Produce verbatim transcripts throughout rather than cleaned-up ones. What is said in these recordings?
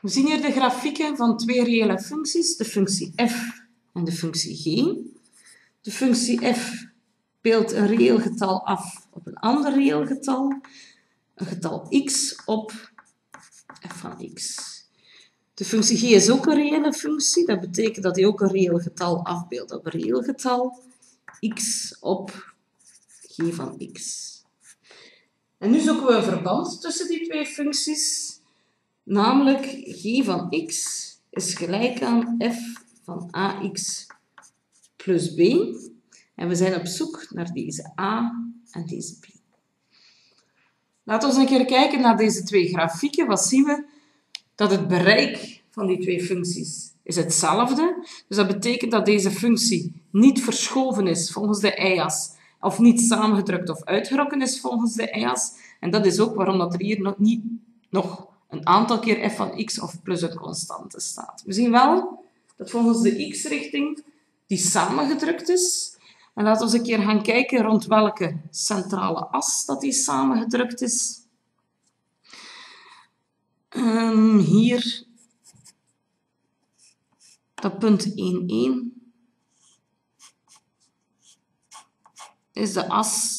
We zien hier de grafieken van twee reële functies, de functie f en de functie g. De functie f beeldt een reëel getal af op een ander reëel getal, een getal x op f van x. De functie g is ook een reële functie, dat betekent dat hij ook een reëel getal afbeeldt op een reëel getal, x op g van x. En nu zoeken we een verband tussen die twee functies, namelijk g van x is gelijk aan f van ax plus b. En we zijn op zoek naar deze a en deze b. Laten we eens een keer kijken naar deze twee grafieken. Wat zien we? Dat het bereik van die twee functies is hetzelfde. Dus dat betekent dat deze functie niet verschoven is volgens de y-as, of niet samengedrukt of uitgerokken is volgens de y-as. En dat is ook waarom dat er hier nog niet nog een aantal keer f van x of plus een constante staat. We zien wel dat volgens de x-richting die samengedrukt is. En laten we eens een keer gaan kijken rond welke centrale as dat die samengedrukt is. Um, hier, dat punt één één is de as,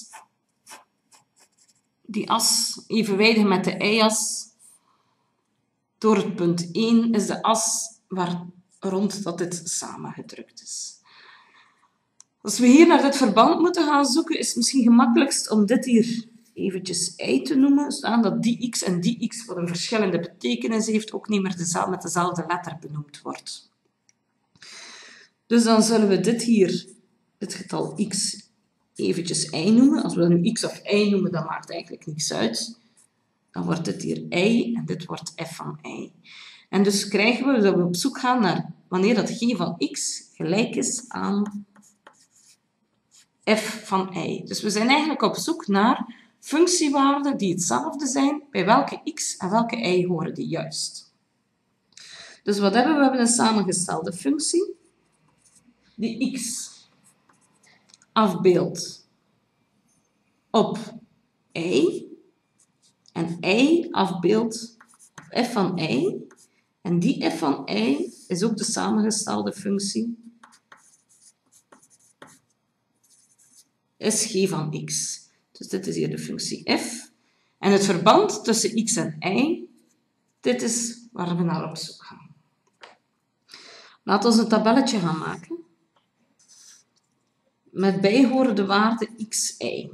die as evenwijdig met de y-as. Door het punt één is de as waar rond dat dit samengedrukt is. Als we hier naar dit verband moeten gaan zoeken, is het misschien gemakkelijkst om dit hier eventjes y te noemen, zodat die x en die x, wat een verschillende betekenis heeft, ook niet meer dezelfde, met dezelfde letter benoemd wordt. Dus dan zullen we dit hier, dit getal x, eventjes y noemen. Als we dat nu x of y noemen, dan maakt eigenlijk niks uit. Dan wordt dit hier y en dit wordt f van y. En dus krijgen we dat we op zoek gaan naar wanneer dat g van x gelijk is aan f van y. Dus we zijn eigenlijk op zoek naar functiewaarden die hetzelfde zijn, bij welke x en welke y horen die juist. Dus wat hebben we? We hebben een samengestelde functie die x afbeeldt op y en y afbeeldt op f van y. En die f van y is ook de samengestelde functie is g van x. Dus dit is hier de functie f. En het verband tussen x en y, dit is waar we naar op zoek gaan. Laten we een tabelletje gaan maken met bijhorende waarde x, y.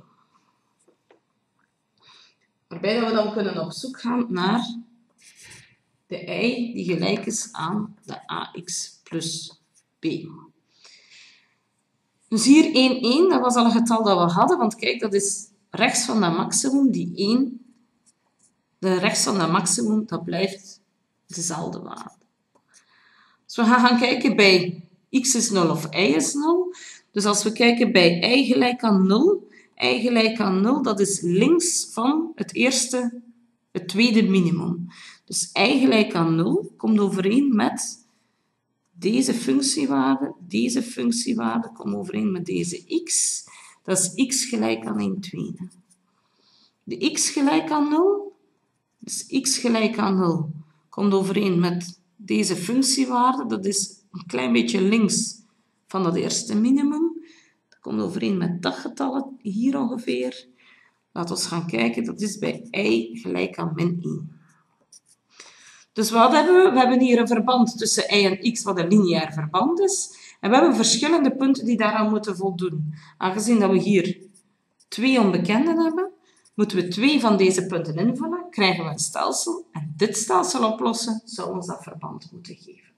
Waarbij we dan kunnen op zoek gaan naar de y die gelijk is aan de ax plus b. Dus hier één, één, dat was al een getal dat we hadden, want kijk, dat is rechts van dat maximum, die één. De rechts van dat maximum, dat blijft dezelfde waarde. Dus we gaan gaan kijken bij x is nul of y is nul. Dus als we kijken bij y gelijk aan nul, y gelijk aan nul, dat is links van het eerste, het tweede minimum. Dus y gelijk aan nul komt overeen met deze functiewaarde, deze functiewaarde komt overeen met deze x. Dat is x gelijk aan een tweede. De x gelijk aan nul, dus x gelijk aan nul, komt overeen met deze functiewaarde. Dat is een klein beetje links van dat eerste minimum. Dat komt overeen met dat getal hier ongeveer. Laten we gaan kijken, dat is bij y gelijk aan min één. Dus wat hebben we? We hebben hier een verband tussen y en x, wat een lineair verband is. En we hebben verschillende punten die daaraan moeten voldoen. Aangezien dat we hier twee onbekenden hebben, moeten we twee van deze punten invullen, krijgen we een stelsel. En dit stelsel oplossen zou ons dat verband moeten geven.